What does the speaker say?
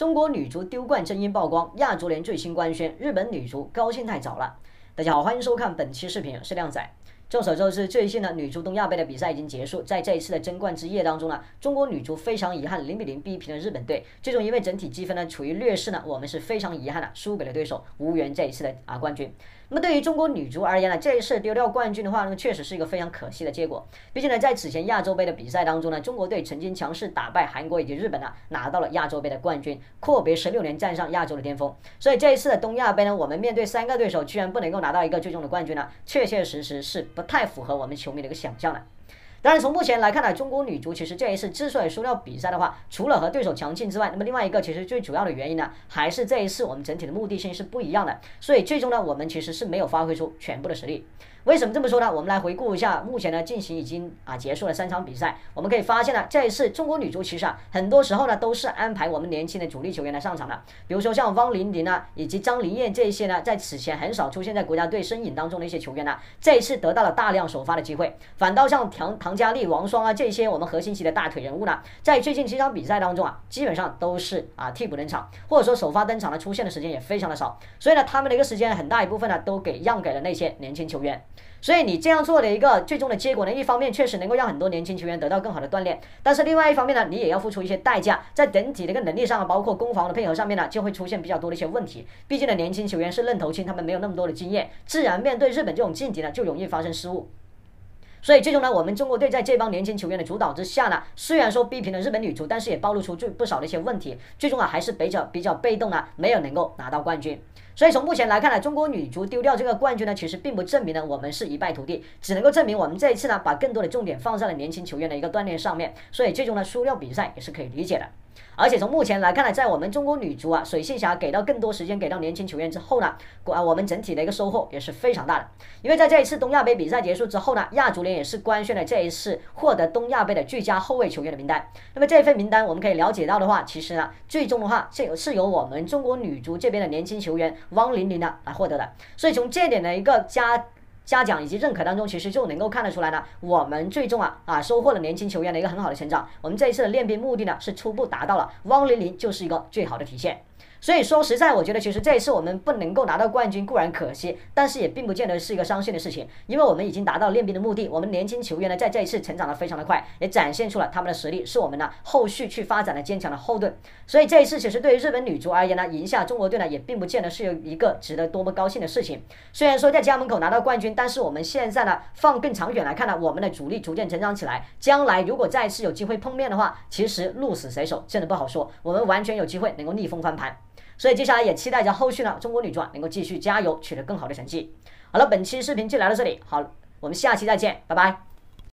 中国女足丢冠争议曝光，亚足联最新官宣，日本女足高兴太早了。大家好，欢迎收看本期视频，我是靓仔。众所周知，最近呢，女足东亚杯的比赛已经结束，在这一次的争冠之夜当中呢，中国女足非常遗憾0-0逼平了日本队。最终因为整体积分呢处于劣势呢，我们是非常遗憾的输给了对手，无缘这一次的冠军。那么对于中国女足而言呢，这一次丢掉冠军的话呢，确实是一个非常可惜的结果。毕竟呢，在此前亚洲杯的比赛当中呢，中国队曾经强势打败韩国以及日本呢，拿到了亚洲杯的冠军，阔别16年站上亚洲的巅峰。所以这一次的东亚杯呢，我们面对3个对手，居然不能够拿到一个最终的冠军呢，确确实实是不太符合我们球迷的一个想象的。当然，从目前来看呢，中国女足其实这一次之所以输掉比赛的话，除了和对手强劲之外，那么另外一个其实最主要的原因呢，还是这一次我们整体的目的性是不一样的，所以最终呢，我们其实是没有发挥出全部的实力。为什么这么说呢？我们来回顾一下目前呢进行已经结束了3场比赛，我们可以发现呢，这一次中国女足其实很多时候呢都是安排我们年轻的主力球员来上场的，比如说像汪玲玲以及张琳艳这一些呢，在此前很少出现在国家队身影当中的一些球员呢，这一次得到了大量首发的机会，反倒像唐佳丽、王霜这些我们核心级的大腿人物呢，在最近7场比赛当中基本上都是替补登场，或者说首发登场的出现的时间也非常的少，所以呢，他们的一个时间很大一部分呢都让给了那些年轻球员。所以你这样做的一个最终的结果呢，一方面确实能够让很多年轻球员得到更好的锻炼，但是另外一方面呢，你也要付出一些代价，在整体的一个能力上，包括攻防的配合上面呢，就会出现比较多的一些问题。毕竟呢，年轻球员是愣头青，他们没有那么多的经验，自然面对日本这种劲敌呢，就容易发生失误。所以最终呢，我们中国队在这帮年轻球员的主导之下呢，虽然说逼平了日本女足，但是也暴露出不少的一些问题，最终还是比较被动呢，没有能够拿到冠军。所以从目前来看呢，中国女足丢掉这个冠军呢，其实并不证明呢我们是一败涂地，只能够证明我们这一次呢把更多的重点放在了年轻球员的一个锻炼上面，所以最终呢输掉比赛也是可以理解的。而且从目前来看呢，在我们中国女足水性侠给到更多时间给到年轻球员之后呢，我们整体的一个收获也是非常大的。因为在这一次东亚杯比赛结束之后呢，亚足联也是官宣了这一次获得东亚杯的最佳后卫球员的名单。那么这份名单我们可以了解到的话，其实呢，最终的话是由我们中国女足这边的年轻球员汪玲玲来获得的。所以从这点的一个嘉奖以及认可当中，其实就能够看得出来呢，我们最终收获了年轻球员的一个很好的成长。我们这一次的练兵目的呢是初步达到了，汪玲玲就是一个最好的体现。所以说实在，我觉得其实这一次我们不能够拿到冠军固然可惜，但是也并不见得是一个伤心的事情，因为我们已经达到练兵的目的。我们年轻球员呢，在这一次成长得非常的快，也展现出了他们的实力，是我们呢后续去发展的坚强的后盾。所以这一次其实对于日本女足而言呢，赢下中国队呢，也并不见得是一个值得多么高兴的事情。虽然说在家门口拿到冠军，但是我们现在呢放更长远来看呢，我们的主力逐渐成长起来，将来如果再次有机会碰面的话，其实鹿死谁手真的不好说，我们完全有机会能够逆风翻盘。所以接下来也期待着后续呢，中国女足能够继续加油，取得更好的成绩。好了，本期视频就聊到这里，好，我们下期再见，拜拜。